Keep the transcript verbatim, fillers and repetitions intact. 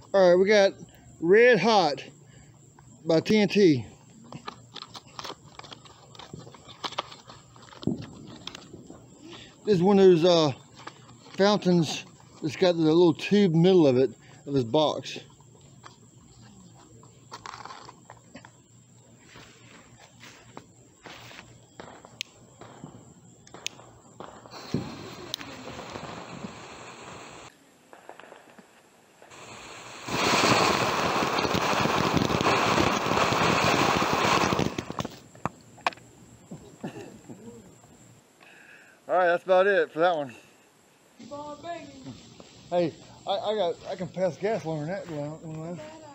All right, we got Red Hot by T N T. This is one of those uh, fountains that's got the little tube middle of it, of this box. All right, that's about it for that one. Hey, I, I got I can pass gas longer than that one.